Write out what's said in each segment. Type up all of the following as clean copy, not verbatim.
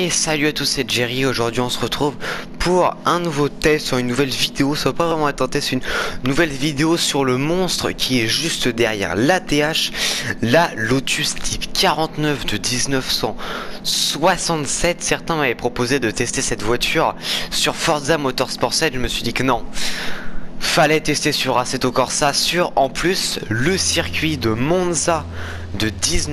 Et salut à tous, c'est Jerry. Aujourd'hui on se retrouve pour un nouveau test, sur une nouvelle vidéo. Ça va pas vraiment être un test, une nouvelle vidéo sur le monstre qui est juste derrière l'ATH, la Lotus Type 49 de 1967. Certains m'avaient proposé de tester cette voiture sur Forza Motorsport 7. Je me suis dit que non, fallait tester sur Assetto Corsa, sur en plus le circuit de Monza de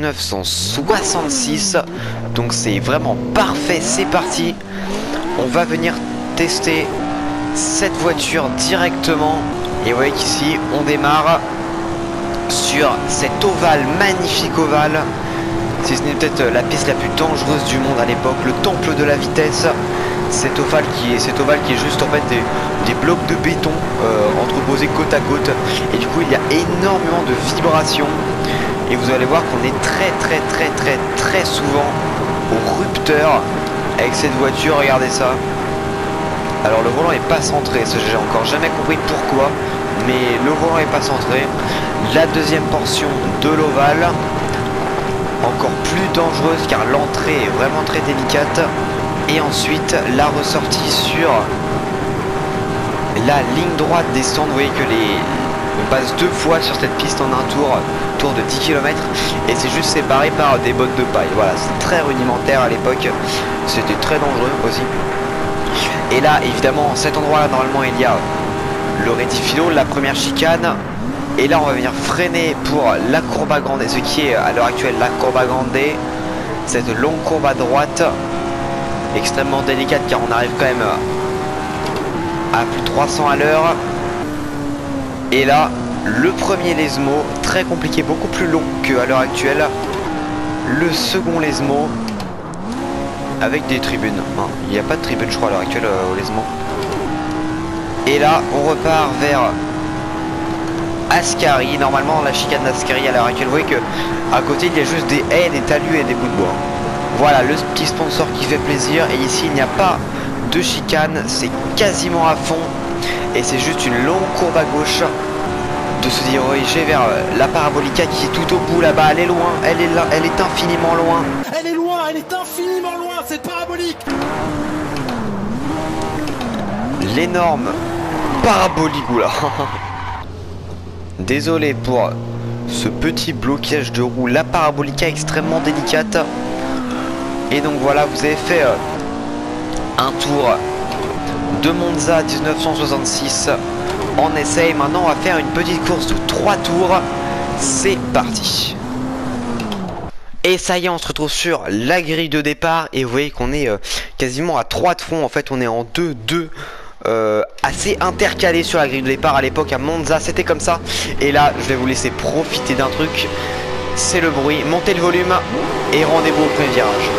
1966. Donc c'est vraiment parfait, c'est parti. On va venir tester cette voiture directement. Et vous voyez qu'ici on démarre sur cet ovale, magnifique ovale. Si ce n'est peut-être la piste la plus dangereuse du monde à l'époque, le temple de la vitesse. Cet ovale qui est juste en fait des blocs de béton entreposés côte à côte. Et du coup il y a énormément de vibrations. Et vous allez voir qu'on est très souvent au rupteur avec cette voiture. Regardez ça. Alors le volant est pas centré, ça j'ai encore jamais compris pourquoi, mais le volant est pas centré. La deuxième portion de l'ovale, encore plus dangereuse car l'entrée est vraiment très délicate. Et ensuite la ressortie sur la ligne droite descente. Vous voyez que on passe deux fois sur cette piste en un tour de 10 km, et c'est juste séparé par des bottes de paille. Voilà, c'est très rudimentaire à l'époque, c'était très dangereux aussi. Et là évidemment cet endroit là, normalement il y a le rétifilo, la première chicane, et là on va venir freiner pour la Curva Grande, ce qui est à l'heure actuelle la Curva Grande, cette longue courbe à droite extrêmement délicate car on arrive quand même à plus de 300 à l'heure. Et là le premier Lesmo, très compliqué, beaucoup plus long qu'à l'heure actuelle. Le second Lesmo avec des tribunes. Il n'y a pas de tribune je crois à l'heure actuelle au Lesmo. Et là on repart vers Ascari. Normalement la chicane d'Ascari à l'heure actuelle, vous voyez que à côté il y a juste des haies, des talus et des bouts de bois. Voilà le petit sponsor qui fait plaisir. Et ici il n'y a pas de chicane, c'est quasiment à fond. Et c'est juste une longue courbe à gauche de se diriger vers la Parabolica qui est tout au bout là-bas. Elle est loin, elle est là, elle est infiniment loin. Elle est loin, elle est infiniment loin, cette parabolique. L'énorme parabolique, oula. Désolé pour ce petit blocage de roue, la Parabolica extrêmement délicate. Et donc voilà, vous avez fait un tour de Monza 1966 en essai. Maintenant on va faire une petite course de 3 tours. C'est parti. Et ça y est, on se retrouve sur la grille de départ. Et vous voyez qu'on est quasiment à 3 de fond. En fait on est en 2-2, assez intercalé sur la grille de départ. À l'époque à Monza c'était comme ça. Et là je vais vous laisser profiter d'un truc, c'est le bruit. Montez le volume et rendez-vous au premier virage.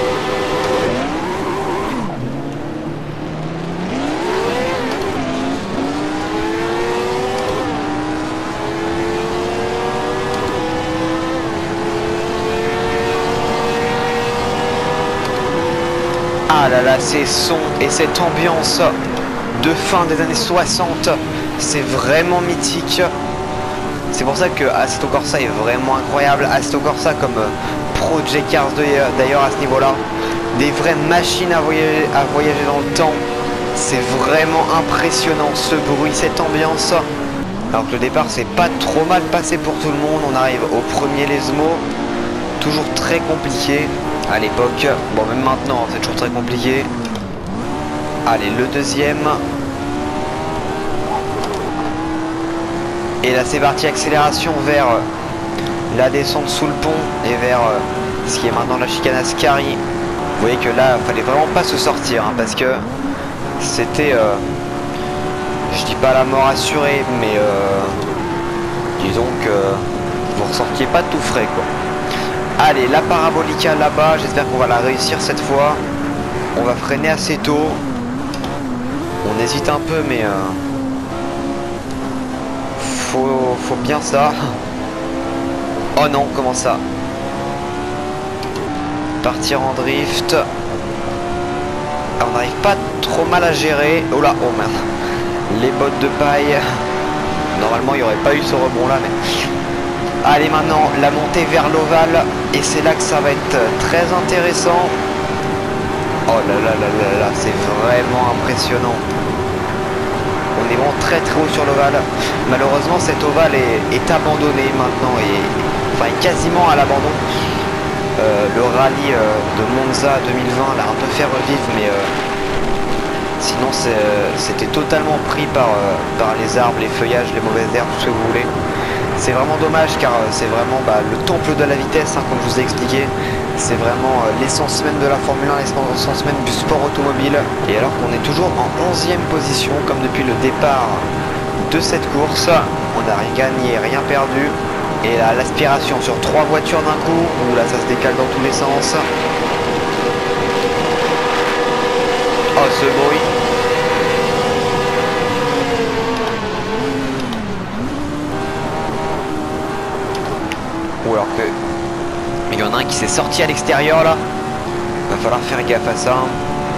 Ah là là, ces sons et cette ambiance de fin des années 60, c'est vraiment mythique. C'est pour ça que Assetto Corsa est vraiment incroyable. Assetto Corsa comme Project Cars d'ailleurs à ce niveau-là. Des vraies machines à voyager dans le temps. C'est vraiment impressionnant ce bruit, cette ambiance. Alors que le départ c'est pas trop mal passé pour tout le monde. On arrive au premier Lesmo. Toujours très compliqué à l'époque. Bon, même maintenant c'est toujours très compliqué. Allez, le deuxième. Et là c'est parti, accélération vers la descente sous le pont et vers ce qui est maintenant la chicane Ascari. Vous voyez que là fallait vraiment pas se sortir hein, parce que c'était je dis pas la mort assurée, mais disons que vous ressortiez pas tout frais quoi. Allez, la Parabolica là-bas, j'espère qu'on va la réussir cette fois. On va freiner assez tôt. On hésite un peu, mais faut bien ça. Oh non, comment ça? Partir en drift. On n'arrive pas trop mal à gérer. Oh là, oh merde. Les bottes de paille. Normalement, il n'y aurait pas eu ce rebond là, mais... Allez, maintenant la montée vers l'ovale, et c'est là que ça va être très intéressant. Oh là là là là là, c'est vraiment impressionnant. On est vraiment très très haut sur l'ovale. Malheureusement cet ovale est abandonné maintenant et enfin est quasiment à l'abandon. Le rallye de Monza 2020 l'a un peu fait revivre, mais sinon c'était totalement pris par les arbres, les feuillages, les mauvaises herbes, tout ce que vous voulez. C'est vraiment dommage car c'est vraiment le temple de la vitesse, hein, comme je vous ai expliqué. C'est vraiment l'essence même de la Formule 1, l'essence même du sport automobile. Et alors qu'on est toujours en 11e position, comme depuis le départ de cette course, on n'a rien gagné, rien perdu. Et là, l'aspiration sur 3 voitures d'un coup, où là ça se décale dans tous les sens. Oh, ce bruit! Ou alors que il y en a un qui s'est sorti à l'extérieur là. Va falloir faire gaffe à ça.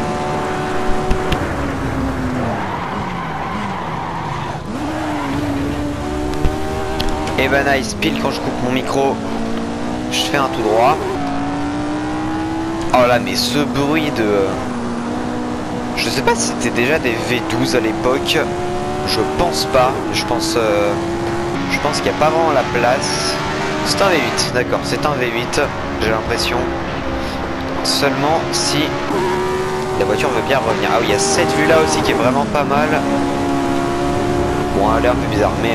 Et ben nice, pile quand je coupe mon micro, je fais un tout droit. Oh là, mais ce bruit de... Je sais pas si c'était déjà des V12 à l'époque. Je pense pas. Je pense qu'il n'y a pas vraiment la place. C'est un V8, d'accord, c'est un V8, j'ai l'impression. Seulement si la voiture veut bien revenir. Ah oui, il y a cette vue là aussi qui est vraiment pas mal. Bon, elle est un peu bizarre, mais...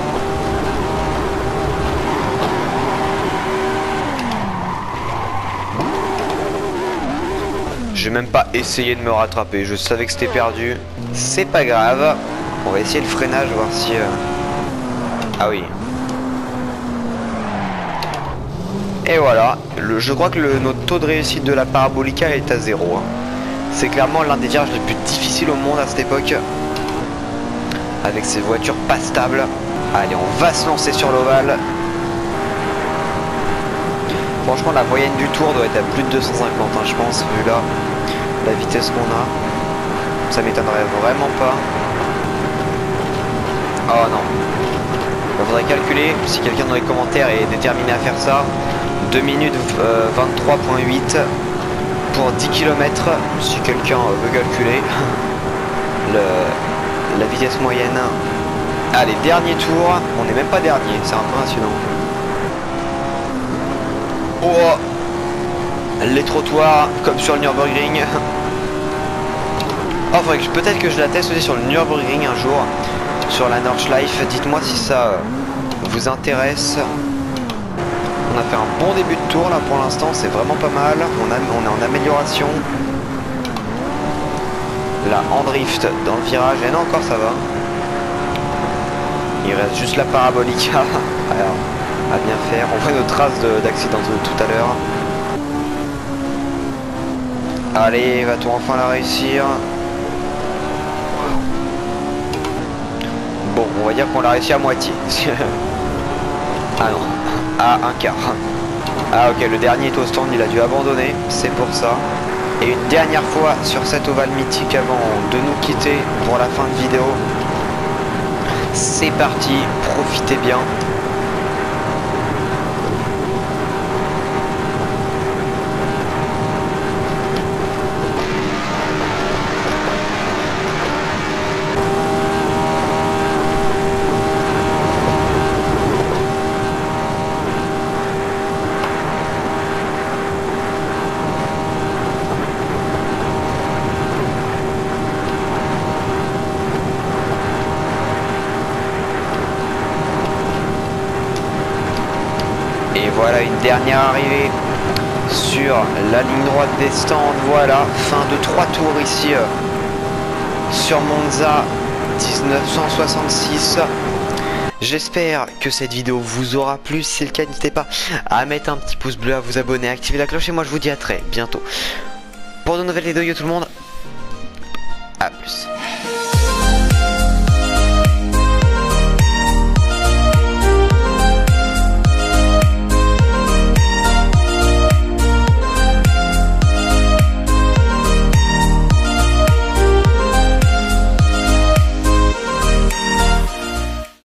J'ai même pas essayé de me rattraper, je savais que c'était perdu. C'est pas grave. On va essayer le freinage, voir si... Ah oui. Et voilà, je crois que notre taux de réussite de la Parabolica est à 0. Hein. C'est clairement l'un des virages les plus difficiles au monde à cette époque. Avec ces voitures pas stables. Allez, on va se lancer sur l'ovale. Franchement, la moyenne du tour doit être à plus de 250, hein, je pense, vu là la vitesse qu'on a. Ça m'étonnerait vraiment pas. Oh non. Il faudrait calculer, si quelqu'un dans les commentaires est déterminé à faire ça. 2 minutes 23.8 pour 10 km, si quelqu'un veut calculer la vitesse moyenne. Allez, dernier tour, on n'est même pas dernier, c'est impressionnant. Oh, les trottoirs comme sur le Nürburgring. Oh, peut-être que je la teste aussi sur le Nürburgring un jour, sur la Nordschleife. Dites-moi si ça vous intéresse. On a fait un bon début de tour là pour l'instant, c'est vraiment pas mal. On est en amélioration. Là en drift dans le virage, et non encore ça va. Il reste juste la parabolique alors, à bien faire. On voit nos traces d'accident de tout à l'heure. Allez, va-t-on enfin la réussir? Bon, on va dire qu'on l'a réussi à moitié. Ah non. À un quart. Ah ok, le dernier est au stand, il a dû abandonner, c'est pour ça. Et une dernière fois sur cet ovale mythique avant de nous quitter pour la fin de vidéo. C'est parti, profitez bien. Et voilà une dernière arrivée sur la ligne droite des stands. Voilà, fin de 3 tours ici sur Monza 1966. J'espère que cette vidéo vous aura plu. Si c'est le cas, n'hésitez pas à mettre un petit pouce bleu, à vous abonner, à activer la cloche. Et moi je vous dis à très bientôt pour de nouvelles vidéos tout le monde. A plus.